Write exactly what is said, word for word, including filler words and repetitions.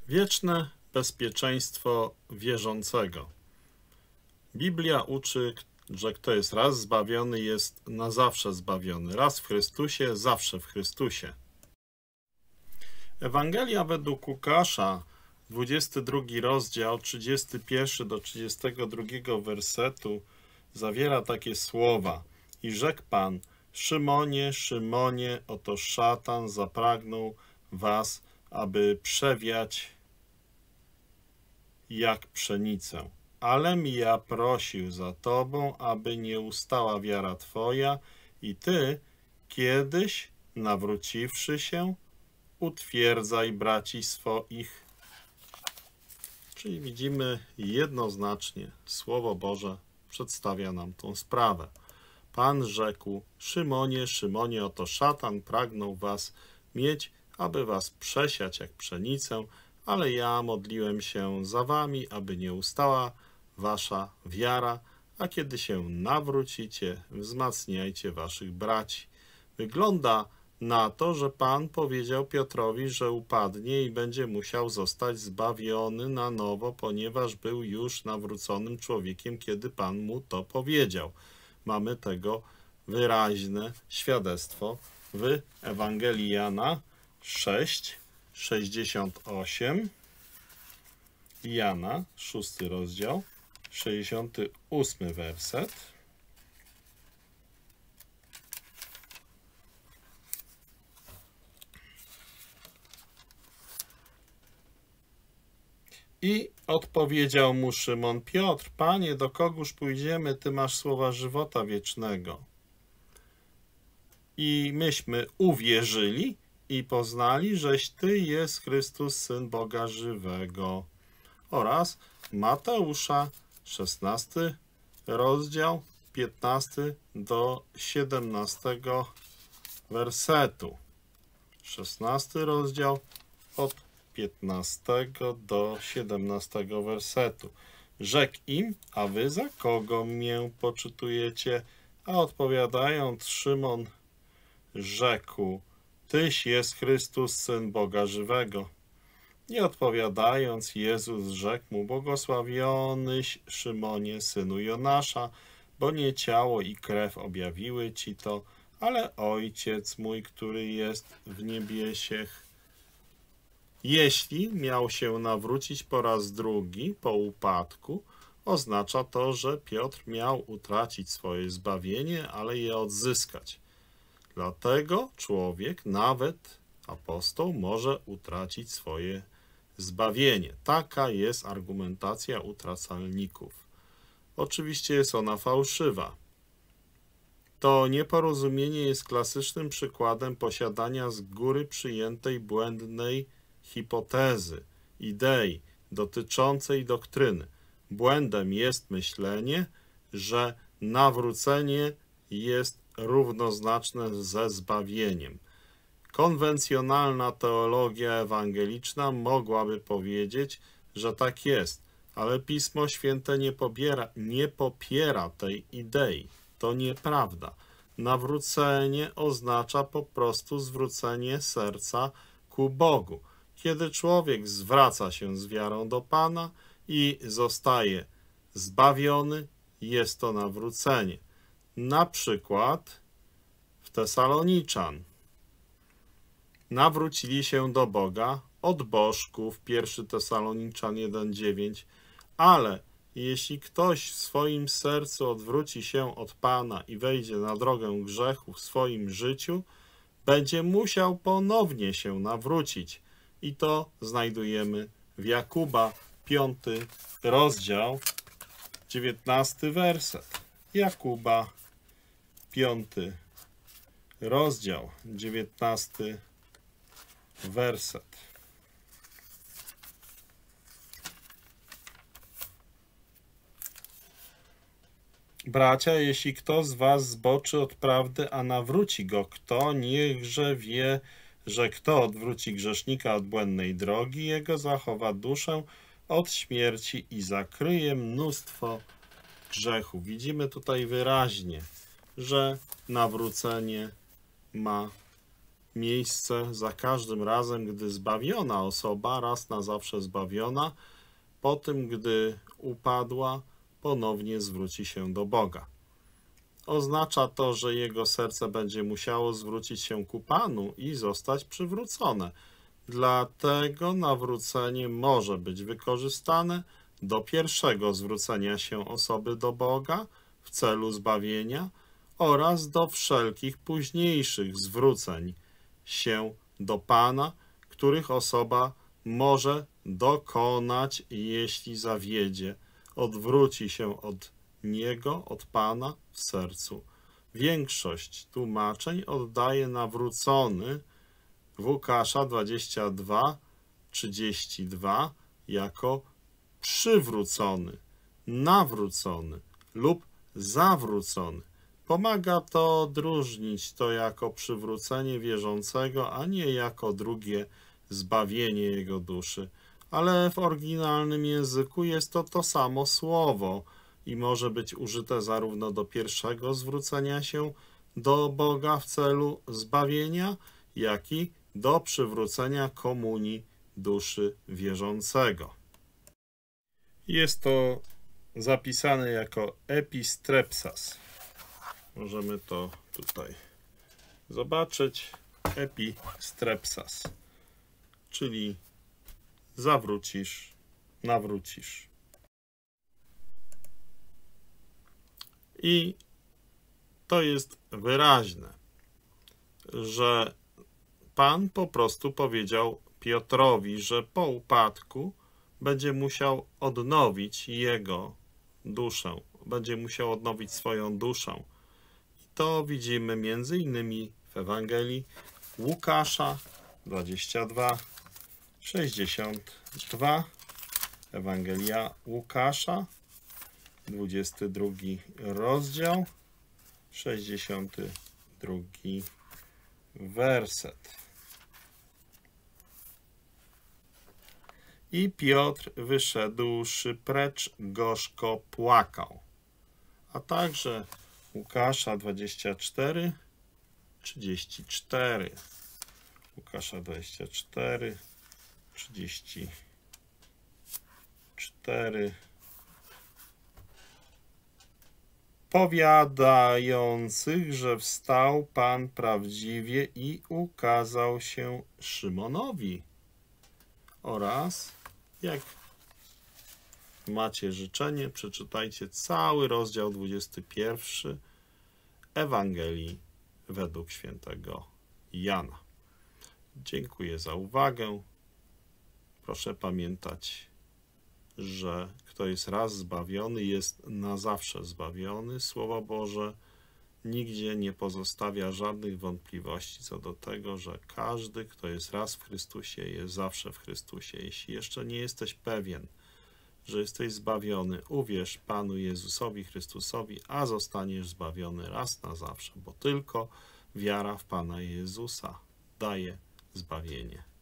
Wieczne bezpieczeństwo wierzącego. Biblia uczy, że kto jest raz zbawiony, jest na zawsze zbawiony. Raz w Chrystusie, zawsze w Chrystusie. Ewangelia według Łukasza, dwudziesty drugi rozdział, trzydziesty pierwszy do trzydziestego drugiego wersetu zawiera takie słowa. I rzekł Pan: Szymonie, Szymonie, oto szatan zapragnął was, aby przewiać jak pszenicę. Alem ja prosił za tobą, aby nie ustała wiara twoja i ty, kiedyś nawróciwszy się, utwierdzaj braci swoich. Czyli widzimy jednoznacznie, Słowo Boże przedstawia nam tą sprawę. Pan rzekł: Szymonie, Szymonie, oto szatan pragnął was mieć, aby was przesiać jak pszenicę, ale ja modliłem się za wami, aby nie ustała wasza wiara, a kiedy się nawrócicie, wzmacniajcie waszych braci. Wygląda na to, że Pan powiedział Piotrowi, że upadnie i będzie musiał zostać zbawiony na nowo, ponieważ był już nawróconym człowiekiem, kiedy Pan mu to powiedział. Mamy tego wyraźne świadectwo w Ewangelii Jana sześć, sześćdziesiąt osiem, Jana, szósty rozdział, sześćdziesiąty ósmy werset. I odpowiedział mu Szymon Piotr: Panie, do kogóż pójdziemy? Ty masz słowa żywota wiecznego. I myśmy uwierzyli i poznali, żeś Ty jest Chrystus, Syn Boga żywego. Oraz Mateusza, szesnasty rozdział, piętnasty do siedemnastego wersetu. szesnasty rozdział od piętnastego do siedemnastego wersetu. Rzekł im: a wy za kogo mnie poczytujecie? A odpowiadając, Szymon rzekł: Tyś jest Chrystus, Syn Boga żywego. I odpowiadając, Jezus rzekł mu: błogosławionyś Szymonie, synu Jonasza, bo nie ciało i krew objawiły ci to, ale Ojciec mój, który jest w niebiesiech. Jeśli miał się nawrócić po raz drugi po upadku, oznacza to, że Piotr miał utracić swoje zbawienie, ale je odzyskać. Dlatego człowiek, nawet apostoł, może utracić swoje zbawienie. Taka jest argumentacja utracalników. Oczywiście jest ona fałszywa. To nieporozumienie jest klasycznym przykładem posiadania z góry przyjętej błędnej hipotezy, idei dotyczącej doktryny. Błędem jest myślenie, że nawrócenie jest równoznaczne ze zbawieniem. Konwencjonalna teologia ewangeliczna mogłaby powiedzieć, że tak jest, ale Pismo Święte nie pobiera, nie popiera tej idei. To nieprawda. Nawrócenie oznacza po prostu zwrócenie serca ku Bogu. Kiedy człowiek zwraca się z wiarą do Pana i zostaje zbawiony, jest to nawrócenie. Na przykład w Tesaloniczan nawrócili się do Boga od bożków, pierwszy Tesaloniczan jeden dziewięć, ale jeśli ktoś w swoim sercu odwróci się od Pana i wejdzie na drogę grzechu w swoim życiu, będzie musiał ponownie się nawrócić. I to znajdujemy w Jakuba, piąty rozdział, dziewiętnasty werset. Jakuba, piąty rozdział, dziewiętnasty werset. Bracia, jeśli kto z was zboczy od prawdy, a nawróci go kto, niechże wie, że kto odwróci grzesznika od błędnej drogi, jego zachowa duszę od śmierci i zakryje mnóstwo grzechów. Widzimy tutaj wyraźnie, że nawrócenie ma miejsce za każdym razem, gdy zbawiona osoba, raz na zawsze zbawiona, po tym, gdy upadła, ponownie zwróci się do Boga. Oznacza to, że jego serce będzie musiało zwrócić się ku Panu i zostać przywrócone. Dlatego nawrócenie może być wykorzystane do pierwszego zwrócenia się osoby do Boga w celu zbawienia oraz do wszelkich późniejszych zwróceń się do Pana, których osoba może dokonać, jeśli zawiedzie, odwróci się od Niego, od Pana w sercu. Większość tłumaczeń oddaje nawrócony w Łukasza dwadzieścia dwa, trzydzieści dwa jako przywrócony, nawrócony lub zawrócony. Pomaga to odróżnić to jako przywrócenie wierzącego, a nie jako drugie zbawienie jego duszy. Ale w oryginalnym języku jest to to samo słowo i może być użyte zarówno do pierwszego zwrócenia się do Boga w celu zbawienia, jak i do przywrócenia komunii duszy wierzącego. Jest to zapisane jako epistrepsas. Możemy to tutaj zobaczyć. Epistrepsas, czyli zawrócisz, nawrócisz. I to jest wyraźne, że Pan po prostu powiedział Piotrowi, że po upadku będzie musiał odnowić jego duszę, będzie musiał odnowić swoją duszę. I to widzimy między innymi w Ewangelii Łukasza dwadzieścia dwa, sześćdziesiąt dwa, Ewangelia Łukasza, dwudziesty drugi rozdział, sześćdziesiąty drugi werset. I Piotr wyszedłszy precz gorzko płakał. A także Łukasza dwadzieścia cztery, trzydzieści cztery. Łukasza dwadzieścia cztery, trzydzieści cztery. Powiadających, że wstał Pan prawdziwie i ukazał się Szymonowi. Oraz, jak macie życzenie, przeczytajcie cały rozdział dwudziesty pierwszy Ewangelii według świętego Jana. Dziękuję za uwagę. Proszę pamiętać, że kto jest raz zbawiony, jest na zawsze zbawiony. Słowo Boże nigdzie nie pozostawia żadnych wątpliwości co do tego, że każdy, kto jest raz w Chrystusie, jest zawsze w Chrystusie. Jeśli jeszcze nie jesteś pewien, że jesteś zbawiony, uwierz Panu Jezusowi Chrystusowi, a zostaniesz zbawiony raz na zawsze, bo tylko wiara w Pana Jezusa daje zbawienie.